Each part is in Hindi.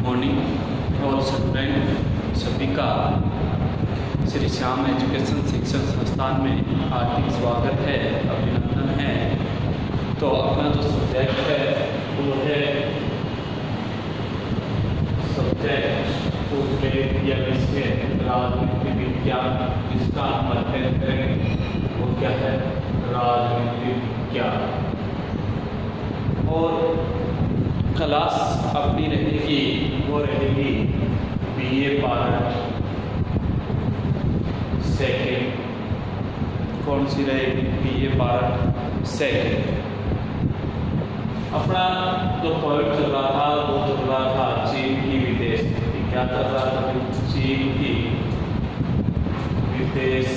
मॉर्निंग और स्टूडेंट सभी का श्री श्याम एजुकेशन शिक्षण संस्थान में हार्दिक स्वागत है, अभिनंदन है। तो अपना जो सब्जेक्ट है वो है सब्जेक्ट या विषय राजनीति विज्ञान। इसका हम अध्ययन करेंगे वो क्या है, राजनीति विज्ञान। और क्लास अपनी रहेगी वो रहेगी BA पार्ट सेकेंड। कौन सी रहेगी? BA part second. अपना जो पॉइंट चल रहा था वो चल रहा था चीन की विदेश नीति। क्या चल रहा था? चीन की विदेश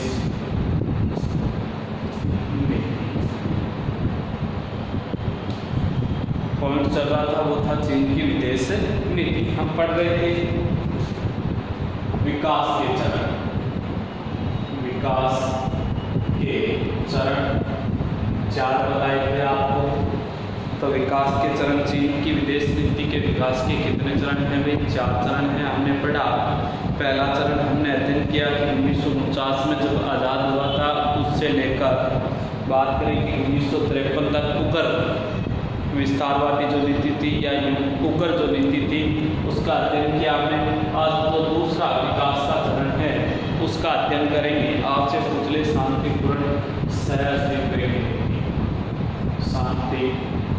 पॉइंट चल रहा था वो था चीन की विदेश नीति। हम पढ़ रहे थे विकास के चरण। विकास के चरण 4 बताए थे आपको। तो विकास के चरण, चीन की विदेश नीति के विकास के कितने चरण हैं भाई? 4 चरण हैं। हमने पढ़ा पहला चरण हमने अध्ययन किया कि 1949 में जब आज़ाद हुआ था उससे लेकर बात करें कि 1953 तक उकर विस्तारवादी जो नीति थी या उकर जो नीति थी उसका अध्ययन किया हमने। आज जो दूसरा विकास का चरण है उसका अध्ययन करेंगे। आपसे पूछ ले शांतिपूर्ण सह अस्तित्व की नीति। शांतिपूर्ण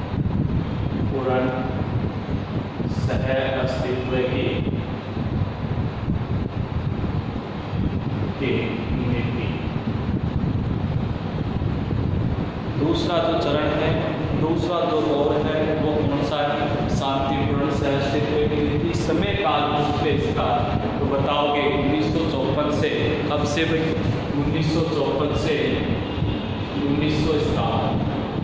सह अस्तित्व की नीति। दूसरा जो चरण है, दूसरा जो दौर है वो कौन सा है? शांतिपूर्ण सह अस्तित्व की नीति। समय काल पूछते इसका तो बताओगे 1954 से। कब से भाई? 1954 से 1957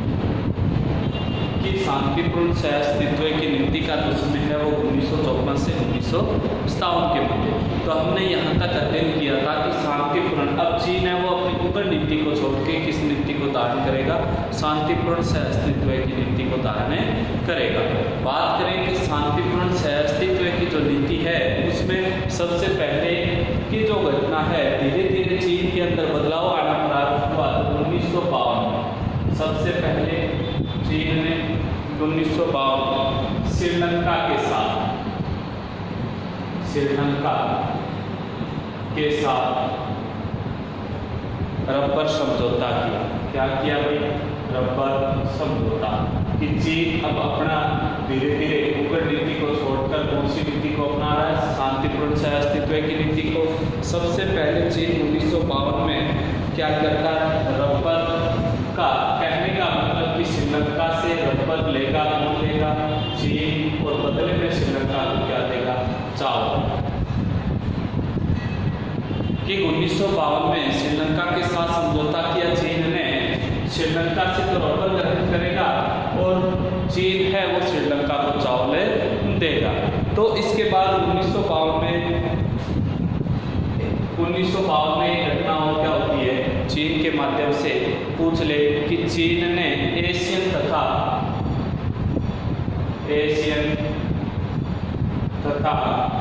की शांतिपूर्ण सह अस्तित्व की नीति का जो समय है वो 1954 से 1957 के मध्य। तो हमने यहाँ तक अध्ययन किया था कि शांतिपूर्ण, अब चीन है वो अपनी उकर नीति को छोड़ के किस नीति को धारण करेगा? शांतिपूर्ण सह अस्तित्व की नीति को धारण करेगा। बात करें कि शांतिपूर्ण सह अस्तित्व की जो नीति है उसमें सबसे पहले की जो घटना है, धीरे धीरे चीन के अंदर बदलाव आना प्रारंभ हुआ 1952 में। सबसे पहले चीन ने 1952 श्रीलंका के साथ रबर समझौता किया। क्या किया भाई? रबर समझौता कि चीन अब अपना धीरे धीरे उकर नीति को छोड़कर कौन सी नीति को अपना रहा है? शांतिपूर्ण सह अस्तित्व की नीति को। सबसे पहले चीन 1952 में क्या करता है? रबर का, कहने का मतलब कि श्रीलंका से रबर लेगा। कौन लेगा? चीन। और बदले में श्रीलंका को क्या देगा? चावल। कि 1952 में श्रीलंका के साथ समझौता किया चीन ने। श्रीलंका से तो रबर ग्रहण करेगा और चीन है वो श्रीलंका को चावल देगा। तो इसके बाद 1952 में घटना हो क्या होती है? चीन के माध्यम से पूछ ले कि चीन ने एशियन तथा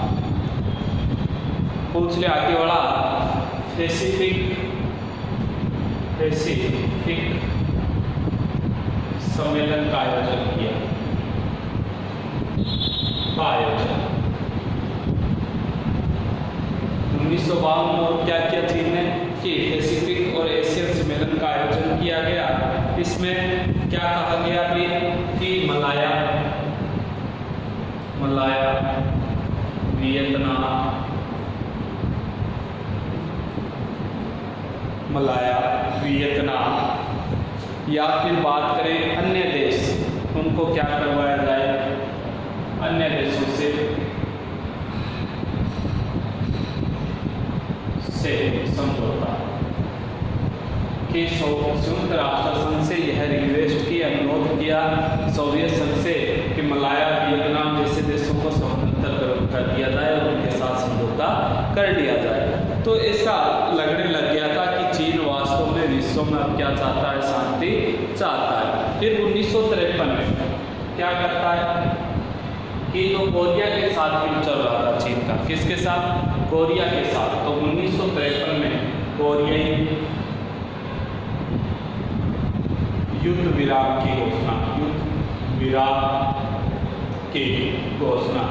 पूछ ले आगे वाला पैसिफिक सम्मेलन का आयोजन किया। 1952 में क्या किया चीन ने कि पैसिफिक और एशियन सम्मेलन का आयोजन किया गया। इसमें क्या कहा गया कि मलाया, वियतनाम या फिर बात करें अन्य देश, उनको क्या करवाया जाए? अन्य देशों से समझौता कि संयुक्त राष्ट्र संघ से यह रिक्वेस्ट की, अनुरोध किया सोवियत संघ से कि मलाया, वियतनाम जैसे देशों को स्वतंत्र कर दिया जाए और उनके साथ समझौता कर लिया जाए। तो ऐसा लगने लग गया था कि चीन वास्तव में विश्व में अब क्या चाहता है? शांति चाहता है। फिर 1953 में क्या करता है? कि तो कोरिया के साथ युद्ध चल रहा था चीन का। किसके साथ? कोरिया के साथ। तो 1953 में कोरियाई युद्ध विराम की घोषणा, युद्ध विराम की घोषणा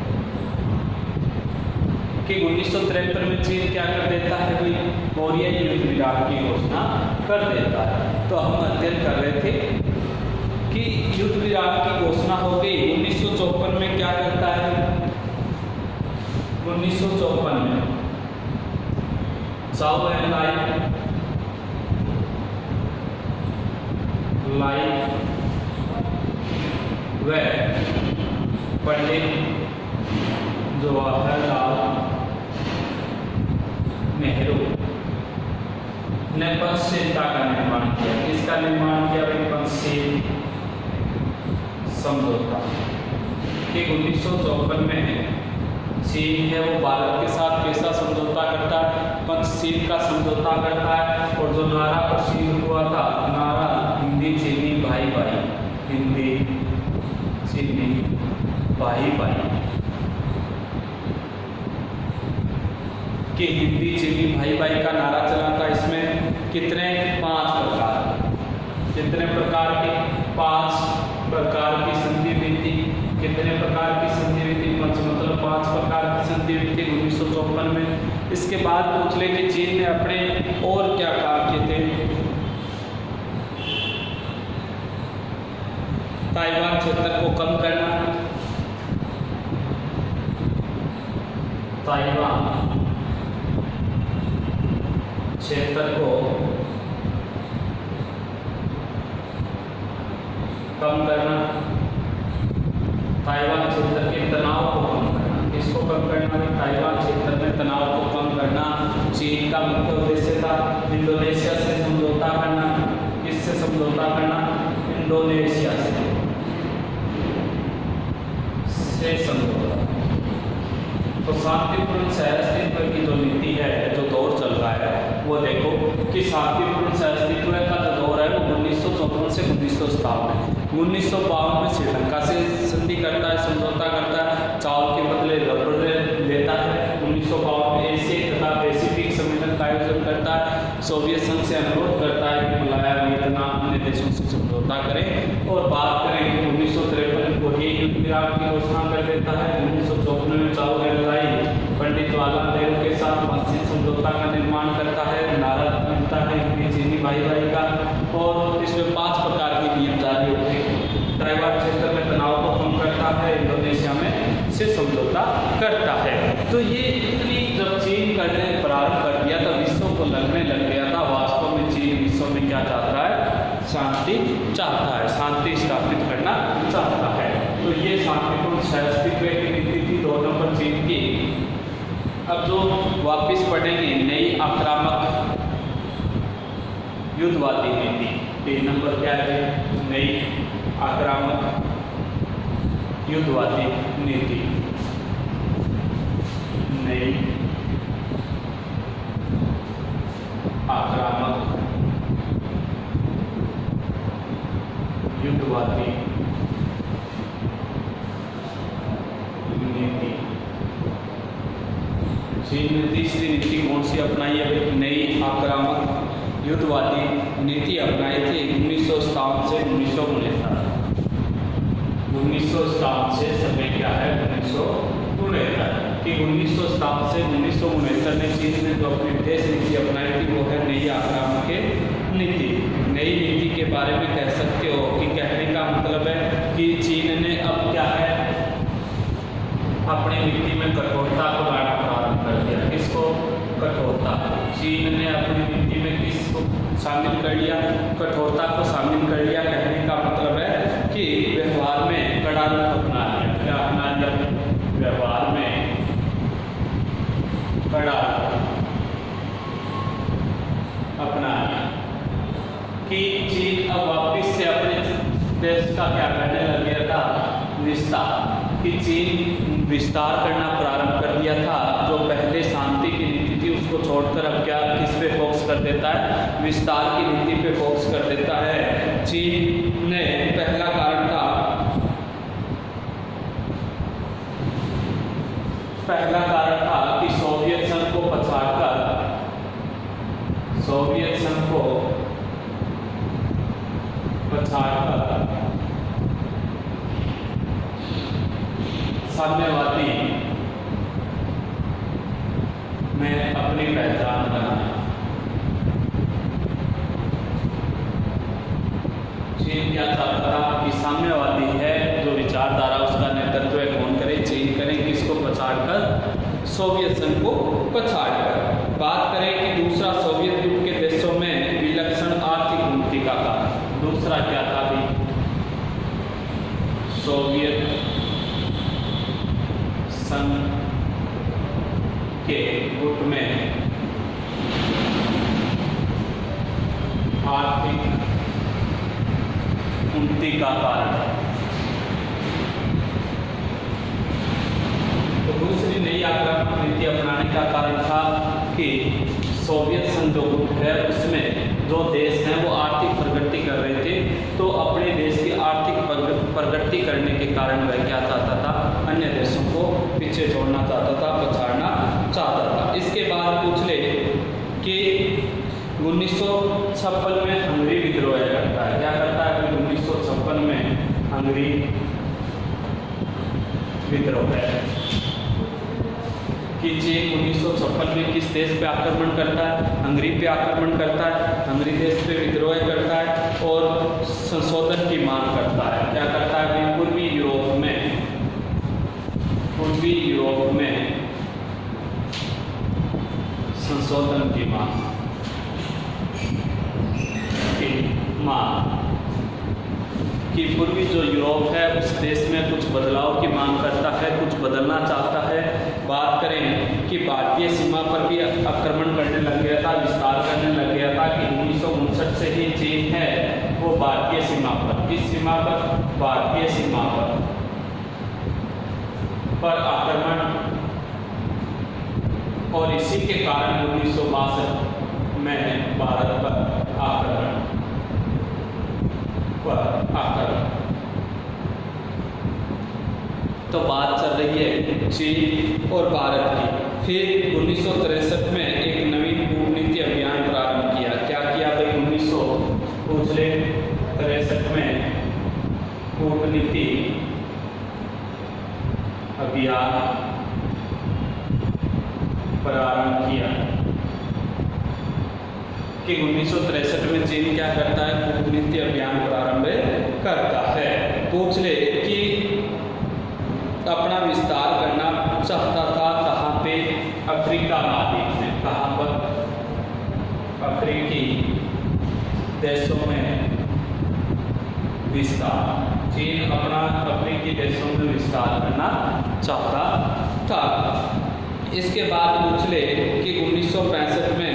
कि 1953 में चीन क्या कर देता है भाई? कोरियाई युद्ध विराम की घोषणा कर देता है। तो हम अध्ययन कर रहे थे कि युद्ध विराम की घोषणा हो गई। 1954 में क्या करता है? 1954 में चाओ एन लाई व पंडित जवाहरलाल नेहरू ने पंचशीलता का निर्माण किया। किसका निर्माण किया भाई? पंचशील समझौता। कि 1954 में चीन है वो भारत के साथ कैसा समझौता करता है? पंचशील का समझौता करता है। और जो नारा प्रसिद्ध हुआ था, नारा हिंदी चीनी भाई भाई, हिंदी चीनी भाई भाई, कि हिंदी चीनी भाई भाई का नारा चला था। इसमें कितने? 5 प्रकार। कितने प्रकार की? 5 प्रकार की संधि हुई थी। कितने प्रकार की संधि हुई थी? मतलब 5 प्रकार की संधि हुई थी 1954 में। इसके बाद पूछ ले कि चीन ने अपने और क्या काम किए थे? ताइवान क्षेत्र को कम करना, ताइवान क्षेत्र को कम करना, ताइवान क्षेत्र के तनाव को कम करना। किसको कम करना? ताइवान क्षेत्र में तनाव को कम करना चीन का मुख्य उद्देश्य था। इंडोनेशिया से समझौता करना। किससे समझौता करना? इंडोनेशिया से समझौता। तो शांतिपूर्ण सहअस्तित्व की जो नीति है, जो दौर चल रहा है, वो देखो कि शांतिपूर्ण सहअस्तित्व का जो दौर है वो 1954 से 1957 में। 1952 में श्रीलंका से संधि करता है, समझौता करता है, चावल के बदले रबर लेता है। 1952 में एशिया तथा पैसिफिक सम्मेलन का आयोजन करता है। सोवियत संघ से अनुरोध करता है कि मलाया, वियतनाम, अन्य देशों से समझौता करें। और बात करें 1953 को ही युद्ध विराम की घोषणा कर देता है। 1954 में Chou En Lai Pandit Jawaharlal Nehru के साथ पंचशील समझौता का निर्माण करता है। नारा मिलता है हिंदी चीनी भाई भाई का। और इसमें 5 प्रकार के नियम जारी होते हैं। ताइवान क्षेत्र में तनाव को कम करता है, इंडोनेशिया में से समझौता करता है। तो ये इतनी जब चीन करने प्रारंभ कर दिया तो विश्व को लगने लग गया था वास्तव में चीन विश्व में क्या चाहता है? शांति चाहता है, शांति स्थापित करना चाहता है। तो ये शांतिपूर्ण सहअस्तित्व की नीति थी 2 नंबर चीन की। अब जो वापिस पढ़ेंगे नई आक्रामक युद्धवादी नीति। 3 नंबर क्या है? नई आक्रामक युद्धवादी नीति। नई आक्रामक युद्धवादी नीति। चीन ने तीसरी नीति कौन सी अपनाई है? नई आक्रामक युद्धवादी नीति अपनाई थी 1957 से 1969। 1957 से समय क्या है? 1969। कि 1957 से 1969 में चीन ने जो अपनी विदेश नीति अपनाई थी वो है नई आक्रामक नीति। नई नीति के बारे में कह सकते हो कि कहने का मतलब है कि चीन ने अब क्या है? अपनी नीति में कठोरता को लाना प्रारंभ कर दिया। किसको? कठोरता। चीन ने अपनी नीति में किसको शामिल कर लिया? कठोरता को शामिल कर लिया। कहने का मतलब है कि व्यवहार में कड़ा रूप अपना लिया। क्या अपना लिया? व्यवहार में कड़ा अपना लिया। कि चीन अब वापिस से अपने देश का क्या करने लग गया था? विस्तार। कि चीन विस्तार करना प्रारंभ कर दिया था। जो पहले शांति की नीति थी उसको छोड़कर अब क्या किस पे फोकस कर देता है? विस्तार की नीति पे फोकस कर देता है। चीन ने पहला कारण था पहला कारण था कि सोवियत संघ को पछाड़कर साम्यवादी में अपनी पहचान बनाई। चीन क्या चाहता था कि साम्यवादी है जो विचारधारा, उसका नेतृत्व कौन करे? चीन करे, किसको पछाड़कर? सोवियत संघ को पछाड़कर। बात करें कि दूसरा सोवियत युग के देशों में विलक्षण आर्थिक उन्नति का कारण, दूसरा क्या था भी? सोवियत संघ के गुट में आर्थिक उन्नति का कारण। तो दूसरी नई आक्रामक नीति अपनाने का कारण था कि सोवियत संघ जो गुट है उसमें जो देश हैं वो आर्थिक प्रगति कर रहे थे, तो अपने देश की आर्थिक प्रगति करने के कारण वह क्या चाहता था? अन्य देशों को पीछे छोड़ना चाहता था, पछाड़ना चाहता था। इसके बाद पूछ ले कि 1956 में हंगरी विद्रोह करता है। क्या करता है? 1956 में हंगरी विद्रोह है कि चीन 1956 में किस देश पे आक्रमण करता है? हंगरी पे आक्रमण करता है, हंगरी देश पे विद्रोह करता है और संशोधन की मांग करता है। क्या करता है? पूर्वी यूरोप में संशोधन की मांग कि पूर्वी जो यूरोप है उस देश में कुछ बदलाव की मांग करता है, कुछ बदलना चाहता है। बात करें कि भारतीय सीमा पर भी आक्रमण करने लग गया था, विस्तार करने लग गया था कि 1959 से ही चीन है वो भारतीय सीमा पर, किस सीमा पर? भारतीय सीमा पर आक्रमण, और इसी के कारण 1962 में भारत पर आक्रमण। तो बात चल रही है चीन और भारत की। फिर 1963 में एक नवीन कूटनीति अभियान प्रारंभ किया। क्या किया भाई? 1963 में कूटनीति अभियान प्रारंभ किया कि 1963 में चीन क्या करता है? कूटनीति अभियान प्रारंभ करता है। पूछ ले कि अपना विस्तार करना चाहता था कहाँ पे? अफ्रीका महाद्वीप में। कहाँ पर? अफ्रीकी देशों में विस्तार। चीन अपना अफ्रीकी देशों में विस्तार करना चाहता था। इसके बाद पूछ ले कि 1965 में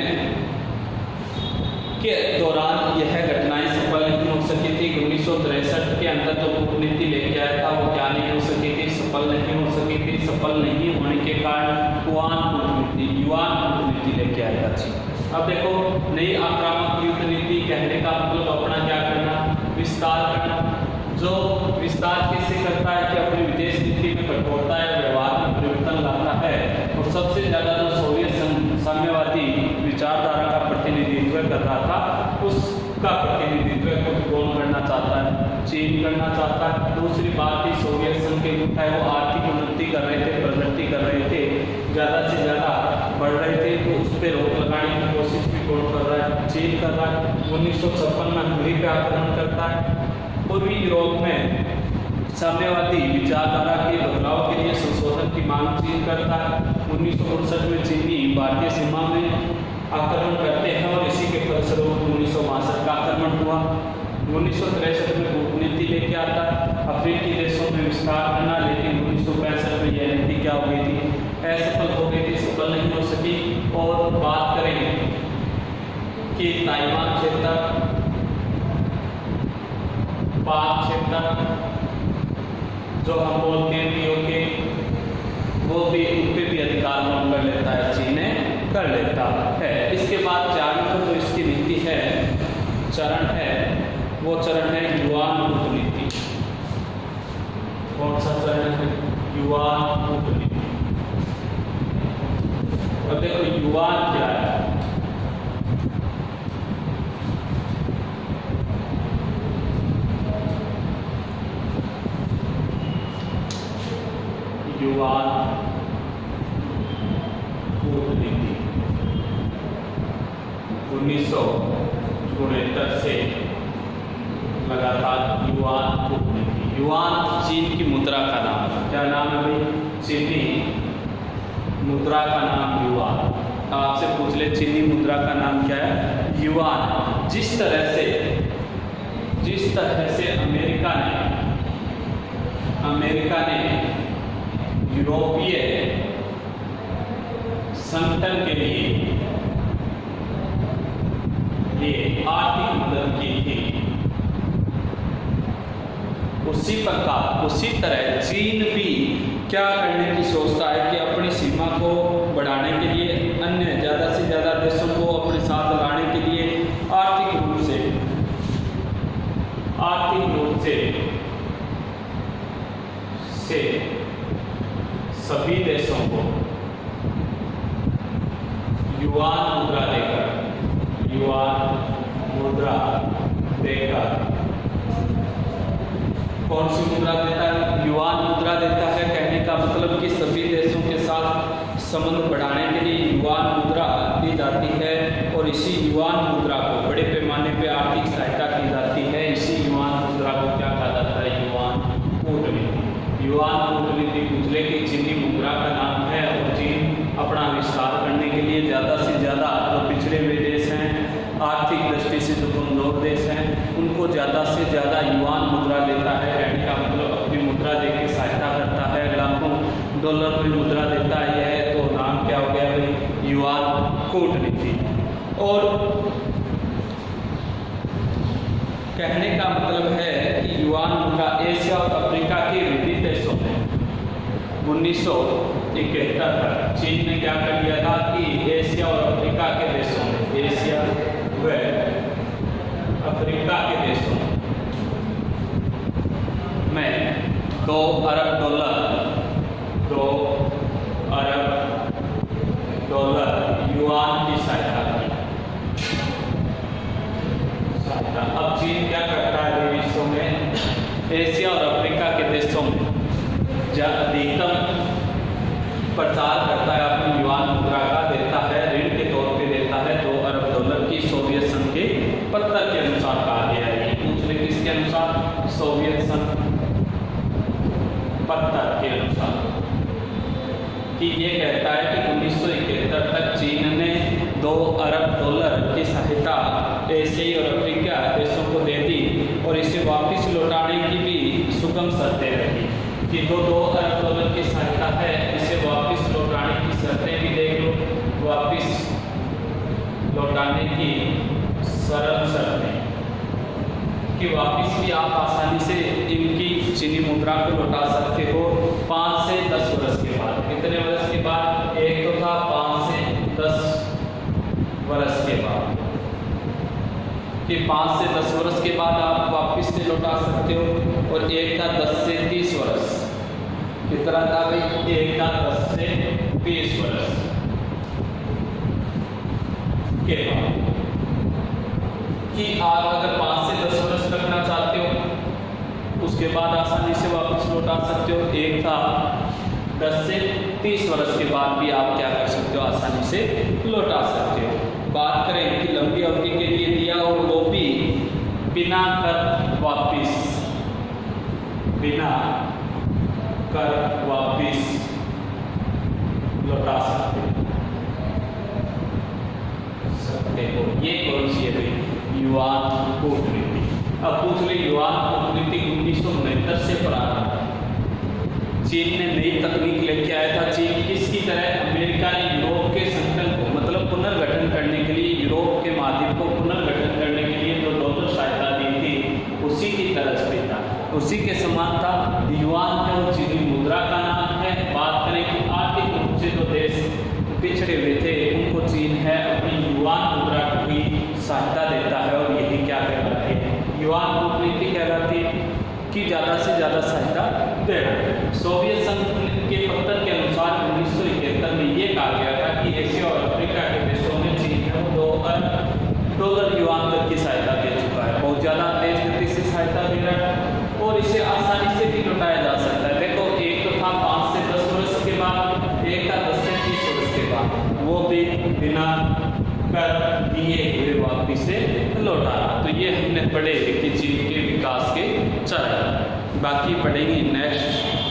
के दौरान यह घटनाएं सफल नहीं हो सकी थी। 1963 के अंदर जो कूटनीति लेके आया था वो क्या नहीं हो सकी थी? सफल नहीं हो सकी थी। सफल नहीं होने के कारण युवान कूटनीति लेके आया था। अब देखो, नई आक्रामक युद्ध नीति कहने का मतलब अपना क्या करना? विस्तार करना। जो विस्तार कैसे करता है कि अपनी विदेश नीति में कठोरता है, व्यवहार में परिवर्तन लाता है। और सबसे ज्यादा जो सोवियत साम्यवादी विचारधारा का प्रतिनिधित्व कर रहा था उसका प्रतिनिधित्व कौन करना चाहता है? चीन करना चाहता है। दूसरी बात थी सोवियत संघ के गुट है वो आर्थिक उन्नति कर रहे थे, प्रगति कर रहे थे, ज़्यादा से ज़्यादा बढ़ रहे थे, तो उस पर रोक लगाने की कोशिश भी कौन कर रहा है? चीन कर रहा है। 1956 में हंगरी पे आक्रमण करता है। पूर्वी यूरोप में साम्यवादी विचारधारा के बदलाव के लिए संशोधन की मांग चीन करता है। 1959 में चीनी भारतीय सीमा में आक्रमण करते हैं और इसी के फलस्वरूप 1962 का आक्रमण हुआ। 1963 में कूटनीति लेके आता है अफ्रीकी देशों में विस्तार करना, लेकिन 1965 में यह नीति क्या हो गई थी? असफल हो गई थी, सफल नहीं हो सकी। और बात करें कि ताइवान क्षेत्र, पाक क्षेत्र जो हम बोलते हैं पीओके, वो भी उन पे भी अधिकार कर लेता है, चीन कर लेता है। इसके बाद 4 नंबर जो इसकी नीति है, चरण है, वो चरण है युवान कूटनीति। कौन सा चरण है? युवान कूटनीति। अब देखो युआन क्या है, युआन कूटनीति 1969 से लगातार युआन कूटनीति। युआन चीन की मुद्रा का नाम है। क्या नाम है भाई? चीनी मुद्रा का नाम युआन। आपसे पूछ ले चीनी मुद्रा का नाम क्या है? युआन। जिस तरह से अमेरिका ने यूरोपीय संगठन के लिए आर्थिक मदद की थी, उसी तरह चीन भी क्या करने की सोचता है कि अपनी सीमा को बढ़ाने के लिए, अन्य ज़्यादा से ज़्यादा देशों को अपने साथ लाने के लिए आर्थिक रूप से सभी देशों को युआन मुद्रा देकर कौन सी मुद्रा देता है? युआन मुद्रा देता है। कहने का मतलब कि सभी देशों के साथ संबंध बढ़ाने के लिए युआन मुद्रा दी जाती है और इसी युआन मुद्रा को बड़े पैमाने पर आर्थिक सहायता की जाती है। इसी युआन मुद्रा को क्या कहा जाता है? युआन कूटनीति। युआन कूटनीति दूसरे की चीनी मुद्रा का नाम है और चीन अपना विस्तार करने के लिए ज़्यादा से ज़्यादा जो पिछड़े हुए देश हैं, आर्थिक दृष्टि से जो कमजोर देश हैं, उनको ज़्यादा से ज़्यादा युआन मुद्रा देता है। कहने का मतलब अपनी मुद्रा देकर सहायता करता है। लाखों डॉलर की मुद्रा देता है। तो नाम क्या हो गया भाई? युआन कूटनीति। और कहने का मतलब है कि युआन मुद्रा एशिया और अफ्रीका के विभिन्न देशों में 1971 तक चीन ने क्या कर लिया था कि एशिया और अफ्रीका के देशों में, एशिया व अफ्रीका के देशों में 2 अरब डॉलर युआन की सहायता की। अब चीन क्या करता है विश्व में? एशिया और अफ्रीका के देशों में अधिकतम प्रचार करता है, अपनी युआन मुद्रा का देता है, ऋण के तौर पे देता है 2 अरब डॉलर की। सोवियत संघ के पत्र के अनुसार कहा गया है। पूछ ले किसके अनुसार? सोवियत संघ पत्र के अनुसार कि ये कहता है कि 1971 तक चीन ने 2 अरब डॉलर की सहायता एशियाई और अफ्रीका देशों को दे दी और इसे वापस लौटाने की भी सुगम शर्तें रखी कि 2 अरब डॉलर की सहायता है, इसे वापस लौटाने की शर्तें भी देख लो। वापस लौटाने की सरल शर्तें कि वापस भी आप आसानी से इनकी चीनी मुद्रा को लौटा सकते हो 5 से 10 वर्ष के बाद। कितने वर्ष के बाद? एक तो था 5 से 10 वर्ष के बाद कि 5 से 10 वर्ष के बाद आप वापस से लौटा सकते हो। और एक था 10 से 30 वर्ष। कितना था भाई? एक था 10 से 30 वर्ष के बाद कि आप अगर 5 से 10 वर्ष रखना चाहते हो उसके बाद आसानी से वापस लौटा सकते हो। एक था 10 से 30 वर्ष के बाद भी आप क्या कर सकते हो? आसानी से लौटा सकते हो। बात करें कि लंबी अवधि के लिए दिया और वो भी बिना कर वापिस लौटा सकते हो। ये कौन सी है भाई? युआन कूटनीति। अब पूछ ले युआन कूटनीति 1969 से प्रारंभ। चीन ने नई तकनीक लेके आया था। चीन किसकी तरह? अमेरिका ने यूरोप के संगठन को मतलब पुनर्गठन करने के लिए, यूरोप के महाद्वीप को पुनर्गठन करने के लिए जो डॉलर सहायता दी थी उसी की तरह से था, उसी के समान था। युआन है वो चीनी मुद्रा का नाम है। बात करें कि आर्थिक रूप से जो देश पिछड़े हुए थे उनको चीन है अपनी युआन मुद्रा की सहायता देता है और यही क्या कहलाती है? युआन कूटनीति कहलाती है कि ज़्यादा से ज़्यादा सहायता देना। सोवियत संघ के पत्र के अनुसार 1971 में ये कहा गया था कि एशिया और अफ्रीका के देशों में चीन है वो $2 अरब युआन तक की सहायता दे चुका है। बहुत ज़्यादा तेज गति से सहायता दे रहा है और इसे आसानी से भी लौटाया जा सकता है। देखो, एक तो था 5 से 10 वर्ष के बाद, एक था 10 से 30 वर्ष के बाद, वो भी बिना कर दिए हुए वापस से लौटा। तो ये हमने पढ़े कि चीन के विकास के चरण, बाकी पढ़ेंगे नेक्स्ट